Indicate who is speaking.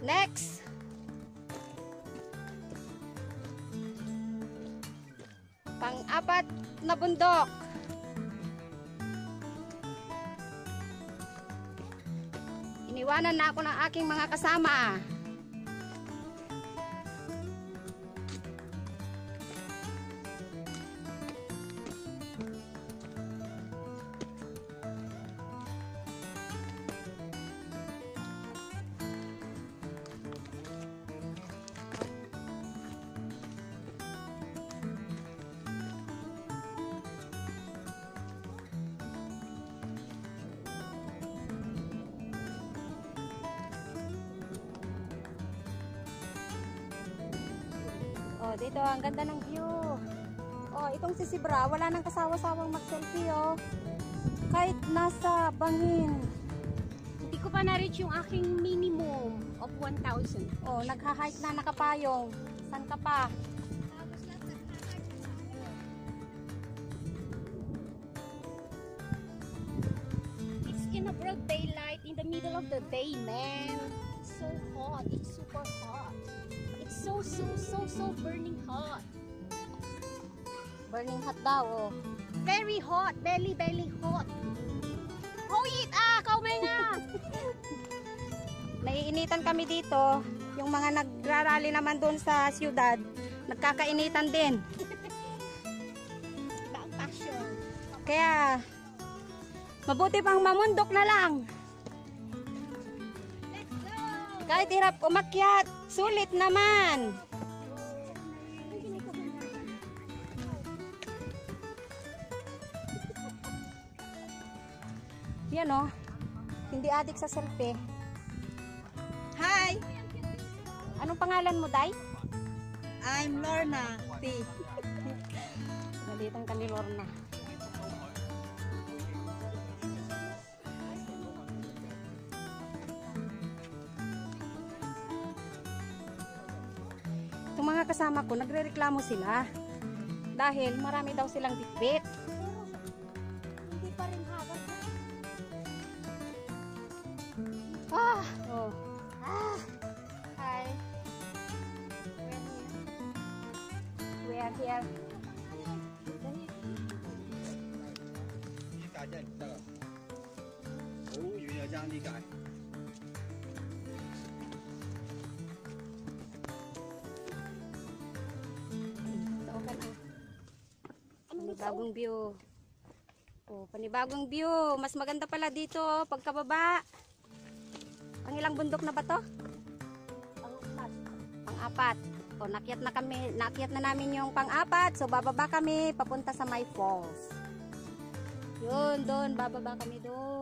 Speaker 1: Next. Pang-apat na bundok. Iniwanan na ako ng aking mga kasama. Oh, dito ang ganda ng view. Oh, itong si Sibra, wala nang kasawa-sawang mag-selfie oh. Kahit nasa bangin.
Speaker 2: Hindi ko pa na-reach yung aking minimum of 1,000.
Speaker 1: Oh, nagha-hike na nakapayong. San ka pa?
Speaker 2: It's in a broad daylight in the middle of the day, man. It's so hot. It's super hot. It's so burning hot.
Speaker 1: Burning hot daw oh.
Speaker 2: Very hot. Belly hot. Hoyit kaumay nga.
Speaker 1: Naiinitan kami dito. Yung mga nagrarally naman doon sa siyudad, nagkakainitan din.
Speaker 2: Baang passion.
Speaker 1: Kaya mabuti pang mamundok na lang.
Speaker 2: Let's go.
Speaker 1: Kahit hirap umakyat, sulit naman. Yan oh. Hindi adik sa selfie.
Speaker 3: Hi!
Speaker 1: Anong pangalan mo, Day?
Speaker 3: I'm Lorna P.
Speaker 1: Nalitang ka ni Lorna. Itong mga kasama ko, nagre-reklamo sila. Dahil marami daw silang bitbit.
Speaker 2: Hindi pa rin habang.
Speaker 1: Ah! Oh.
Speaker 2: Hi.
Speaker 1: We are here. Panibagong view. Oh, panibagong view. Mas maganda pala dito pagkababa. Ang ilang bundok na ba to? Pang-apat. O, nakyat na kami. Nakyat na namin yung pang-apat. So, bababa kami papunta sa my falls. Yun, doon. Bababa kami doon.